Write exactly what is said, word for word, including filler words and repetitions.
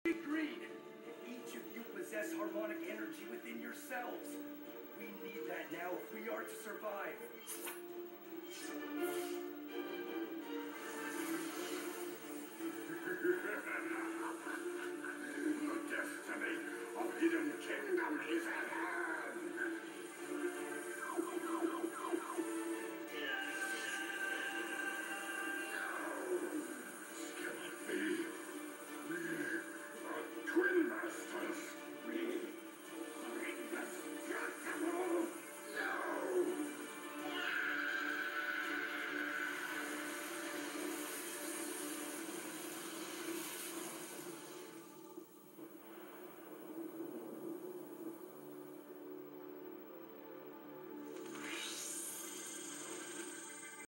Agreed. Each of you possess harmonic energy within yourselves. We need that now if we are to survive.